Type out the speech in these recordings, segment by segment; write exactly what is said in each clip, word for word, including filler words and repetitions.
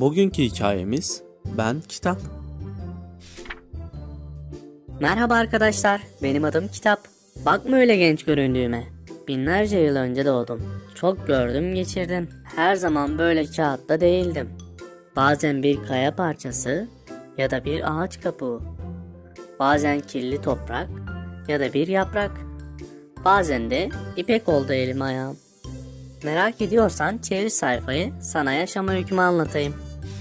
Bugünkü hikayemiz Ben Kitap. Merhaba arkadaşlar, benim adım Kitap. Bakma öyle genç göründüğüme. Binlerce yıl önce doğdum. Çok gördüm geçirdim. Her zaman böyle kağıtta değildim. Bazen bir kaya parçası ya da bir ağaç kabuğu. Bazen kirli toprak ya da bir yaprak. Bazen de ipek oldu elim ayağım. Merak ediyorsan çevir sayfayı, sana yaşam öykümü anlatayım.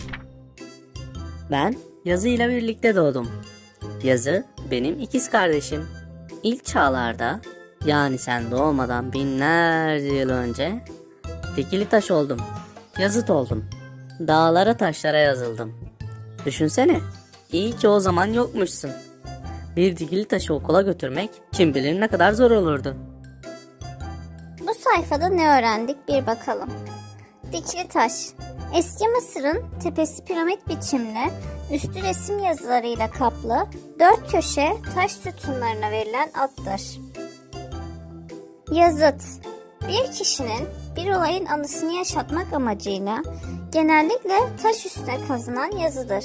Ben yazıyla birlikte doğdum. Yazı benim ikiz kardeşim. İlk çağlarda, yani sen doğmadan binlerce yıl önce dikili taş oldum. Yazıt oldum. Dağlara taşlara yazıldım. Düşünsene, iyi ki o zaman yokmuşsun. Bir dikili taşı okula götürmek kim bilir ne kadar zor olurdu. Bu sayfada ne öğrendik bir bakalım. Dikili taş, eski Mısır'ın tepesi piramit biçimli, üstü resim yazılarıyla kaplı, dört köşe taş sütunlarına verilen addır. Yazıt, bir kişinin bir olayın anısını yaşatmak amacıyla genellikle taş üstüne kazınan yazıdır.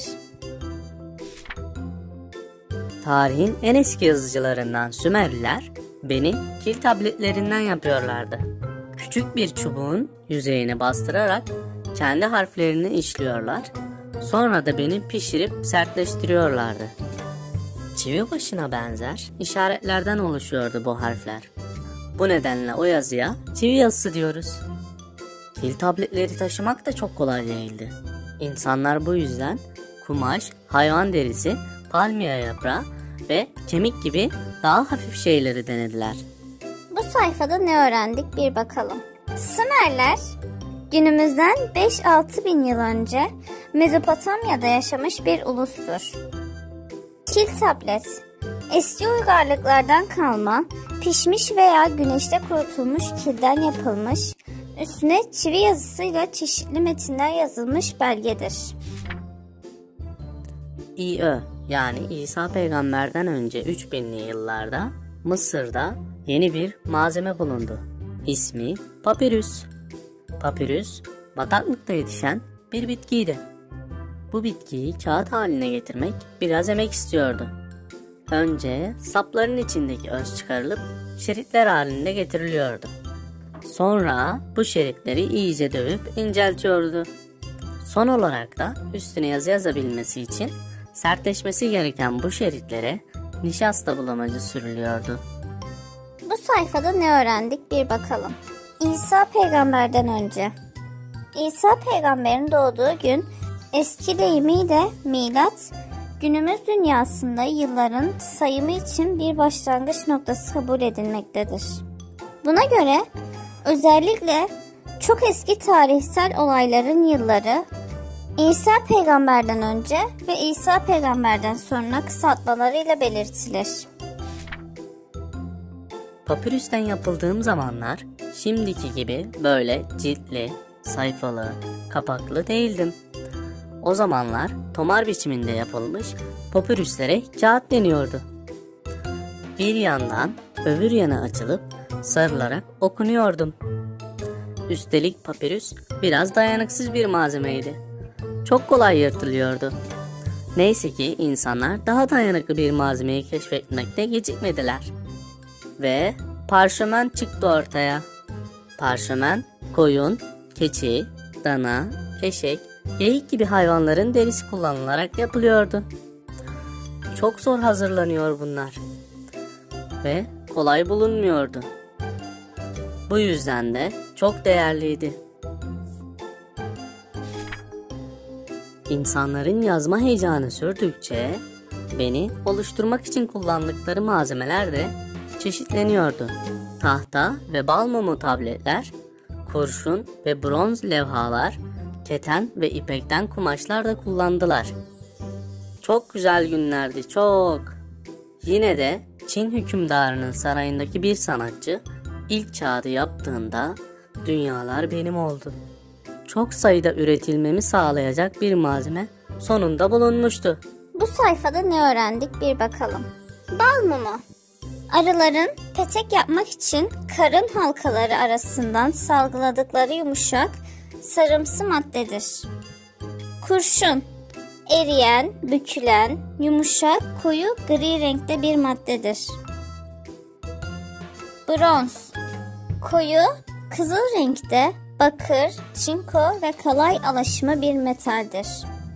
Tarihin en eski yazıcılarından Sümerliler beni kil tabletlerinden yapıyorlardı. Küçük bir çubuğun yüzeyine bastırarak kendi harflerini işliyorlar, sonra da beni pişirip sertleştiriyorlardı. Çivi başına benzer işaretlerden oluşuyordu bu harfler. Bu nedenle o yazıya çivi yazısı diyoruz. Kil tabletleri taşımak da çok kolay değildi. İnsanlar bu yüzden kumaş, hayvan derisi, palmiye yaprağı ve kemik gibi daha hafif şeyleri denediler. Bu sayfada ne öğrendik bir bakalım. Sümerler günümüzden beş altı bin yıl önce Mezopotamya'da yaşamış bir ulustur. Kil tablet, eski uygarlıklardan kalma, pişmiş veya güneşte kurutulmuş kilden yapılmış, üstüne çivi yazısıyla çeşitli metinler yazılmış belgedir. İ.Ö. yani İsa peygamberden önce üç binli yıllarda Mısır'da yeni bir malzeme bulundu. İsmi papirüs. Papirüs, bataklıkta yetişen bir bitkiydi. Bu bitkiyi kağıt haline getirmek biraz emek istiyordu. Önce sapların içindeki öz çıkarılıp şeritler halinde getiriliyordu. Sonra bu şeritleri iyice dövüp inceltiyordu. Son olarak da üstüne yazı yazabilmesi için sertleşmesi gereken bu şeritlere nişasta bulamacı sürülüyordu. Bu sayfada ne öğrendik bir bakalım. İsa peygamberden önce. İsa peygamberin doğduğu gün eski deyimiyle milat, günümüz dünyasında yılların sayımı için bir başlangıç noktası kabul edilmektedir. Buna göre özellikle çok eski tarihsel olayların yılları İsa peygamberden önce ve İsa peygamberden sonra kısaltmalarıyla belirtilir. Papirüsten yapıldığım zamanlar şimdiki gibi böyle ciltli, sayfalı, kapaklı değildim. O zamanlar tomar biçiminde yapılmış papirüslere kağıt deniyordu. Bir yandan öbür yana açılıp sarılarak okunuyordum. Üstelik papirüs biraz dayanıksız bir malzemeydi. Çok kolay yırtılıyordu. Neyse ki insanlar daha dayanıklı bir malzemeyi keşfetmekte gecikmediler. Ve parşömen çıktı ortaya. Parşömen, koyun, keçi, dana, eşek, geyik gibi hayvanların derisi kullanılarak yapılıyordu. Çok zor hazırlanıyor bunlar. Ve kolay bulunmuyordu. Bu yüzden de çok değerliydi. İnsanların yazma heyecanı sürdükçe beni oluşturmak için kullandıkları malzemeler de çeşitleniyordu. Tahta ve bal mumu tabletler, kurşun ve bronz levhalar, keten ve ipekten kumaşlar da kullandılar. Çok güzel günlerdi, çok. Yine de Çin hükümdarının sarayındaki bir sanatçı ilk kağıdı yaptığında dünyalar benim oldu. Çok sayıda üretilmemi sağlayacak bir malzeme sonunda bulunmuştu. Bu sayfada ne öğrendik bir bakalım. Bal mumu, arıların petek yapmak için karın halkaları arasından salgıladıkları yumuşak, sarımsı maddedir. Kurşun, eriyen, bükülen, yumuşak, koyu gri renkte bir maddedir. Bronz, koyu, kızıl renkte, bakır, çinko ve kalay alaşımı bir metaldir.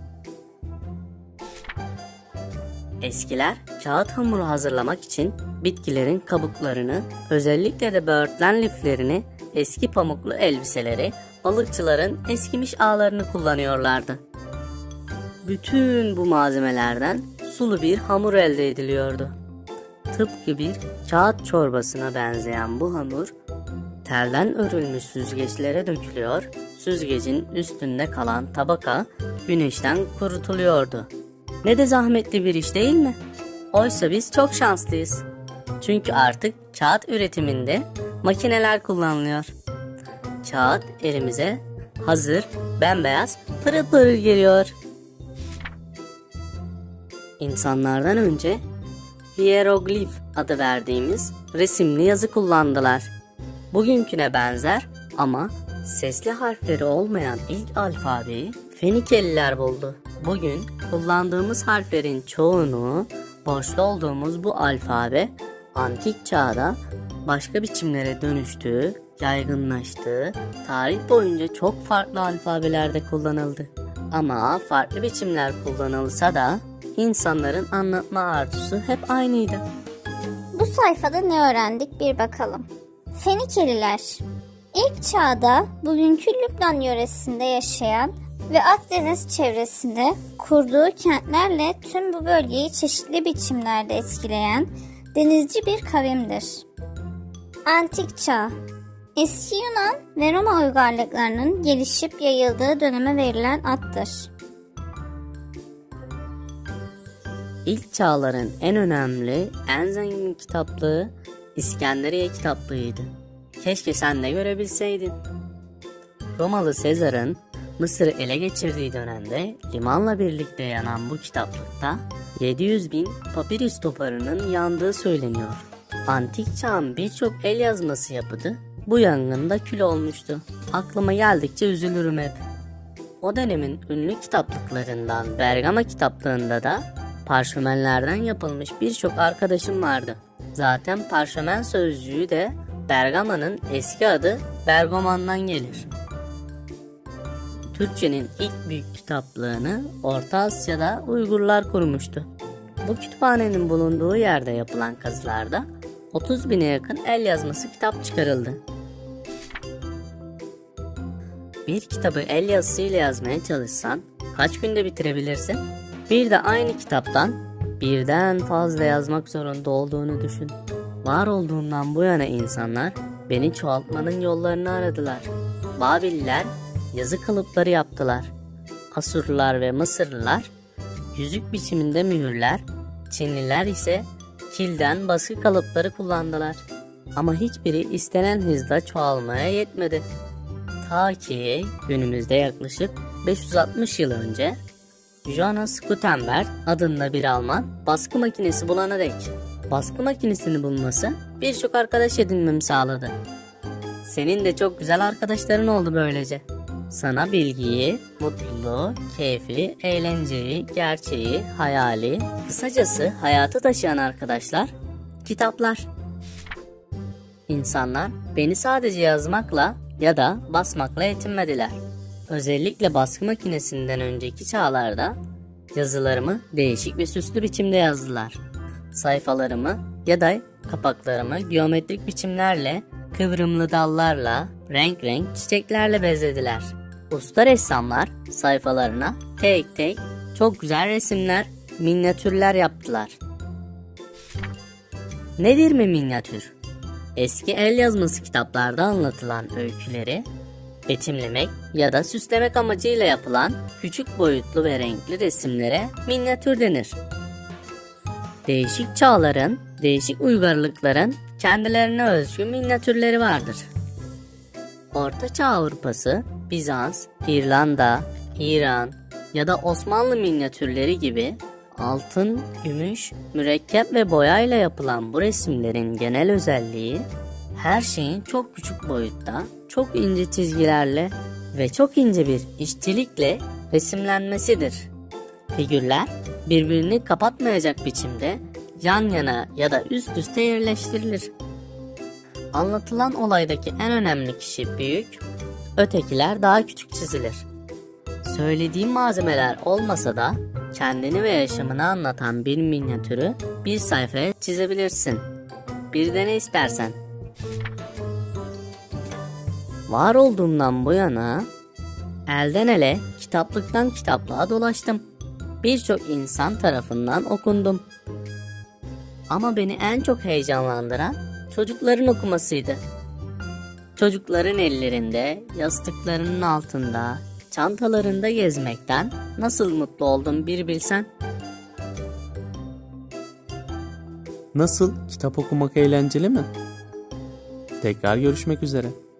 Eskiler kağıt hamuru hazırlamak için bitkilerin kabuklarını, özellikle de böğürtlen liflerini, eski pamuklu elbiseleri, balıkçıların eskimiş ağlarını kullanıyorlardı. Bütün bu malzemelerden sulu bir hamur elde ediliyordu. Tıpkı bir kağıt çorbasına benzeyen bu hamur, terden örülmüş süzgeçlere dökülüyor, süzgecin üstünde kalan tabaka güneşten kurutuluyordu. Ne de zahmetli bir iş değil mi? Oysa biz çok şanslıyız. Çünkü artık kağıt üretiminde makineler kullanılıyor. Kağıt elimize hazır, bembeyaz, pırıl pırıl geliyor. İnsanlardan önce hieroglif adı verdiğimiz resimli yazı kullandılar. Bugünküne benzer ama sesli harfleri olmayan ilk alfabeyi Fenikeliler buldu. Bugün kullandığımız harflerin çoğunu borçlu olduğumuz bu alfabe antik çağda başka biçimlere dönüştü, yaygınlaştı, tarih boyunca çok farklı alfabelerde kullanıldı. Ama farklı biçimler kullanılsa da insanların anlatma arzusu hep aynıydı. Bu sayfada ne öğrendik bir bakalım. Fenikeliler, ilk çağda bugünkü Lübnan yöresinde yaşayan ve Akdeniz çevresinde kurduğu kentlerle tüm bu bölgeyi çeşitli biçimlerde etkileyen denizci bir kavimdir. Antik Çağ, eski Yunan ve Roma uygarlıklarının gelişip yayıldığı döneme verilen addır. İlk çağların en önemli, en zengin kitaplığı İskenderiye kitaplığıydı. Keşke sen de görebilseydin. Romalı Sezar'ın Mısır'ı ele geçirdiği dönemde limanla birlikte yanan bu kitaplıkta yedi yüz bin papirüs toparının yandığı söyleniyor. Antik çağın birçok el yazması yapıtı bu yangında kül olmuştu. Aklıma geldikçe üzülürüm hep. O dönemin ünlü kitaplıklarından Bergama kitaplığında da parşömenlerden yapılmış birçok arkadaşım vardı. Zaten parşömen sözcüğü de Bergama'nın eski adı Bergoman'dan gelir. Türkçenin ilk büyük kitaplığını Orta Asya'da Uygurlar kurmuştu. Bu kütüphanenin bulunduğu yerde yapılan kazılarda otuz bine yakın el yazması kitap çıkarıldı. Bir kitabı el yazısıyla yazmaya çalışsan kaç günde bitirebilirsin? Bir de aynı kitaptan birden fazla yazmak zorunda olduğunu düşün. Var olduğumdan bu yana insanlar beni çoğaltmanın yollarını aradılar. Babiller yazı kalıpları yaptılar. Asurlular ve Mısırlılar yüzük biçiminde mühürler, Çinliler ise kilden baskı kalıpları kullandılar. Ama hiçbiri istenen hızda çoğalmaya yetmedi. Ta ki günümüzde yaklaşık beş yüz altmış yıl önce Johannes Gutenberg adında bir Alman baskı makinesi bulana dek. Baskı makinesini bulması birçok arkadaş edinmemi sağladı. Senin de çok güzel arkadaşların oldu böylece. Sana bilgiyi, mutluluğu, keyfi, eğlenceyi, gerçeği, hayali, kısacası hayatı taşıyan arkadaşlar, kitaplar. İnsanlar beni sadece yazmakla ya da basmakla yetinmediler. Özellikle baskı makinesinden önceki çağlarda yazılarımı değişik ve süslü biçimde yazdılar. Sayfalarımı ya da kapaklarımı geometrik biçimlerle, kıvrımlı dallarla, renk renk çiçeklerle bezlediler. Usta ressamlar sayfalarına tek tek çok güzel resimler, minyatürler yaptılar. Nedir mi minyatür? Eski el yazması kitaplarda anlatılan öyküleri betimlemek ya da süslemek amacıyla yapılan küçük boyutlu ve renkli resimlere minyatür denir. Değişik çağların, değişik uygarlıkların kendilerine özgü minyatürleri vardır. Orta Çağ Avrupası, Bizans, İrlanda, İran ya da Osmanlı minyatürleri gibi altın, gümüş, mürekkep ve boyayla yapılan bu resimlerin genel özelliği her şeyin çok küçük boyutta, çok ince çizgilerle ve çok ince bir işçilikle resimlenmesidir. Figürler birbirini kapatmayacak biçimde yan yana ya da üst üste yerleştirilir. Anlatılan olaydaki en önemli kişi büyük, ötekiler daha küçük çizilir. Söylediğim malzemeler olmasa da kendini ve yaşamını anlatan bir minyatürü bir sayfaya çizebilirsin. Bir de ne istersen. Var olduğumdan bu yana elden ele, kitaplıktan kitaplığa dolaştım. Birçok insan tarafından okundum. Ama beni en çok heyecanlandıran çocukların okumasıydı. Çocukların ellerinde, yastıklarının altında, çantalarında gezmekten nasıl mutlu oldum bir bilsen. Nasıl? Kitap okumak eğlenceli mi? Tekrar görüşmek üzere.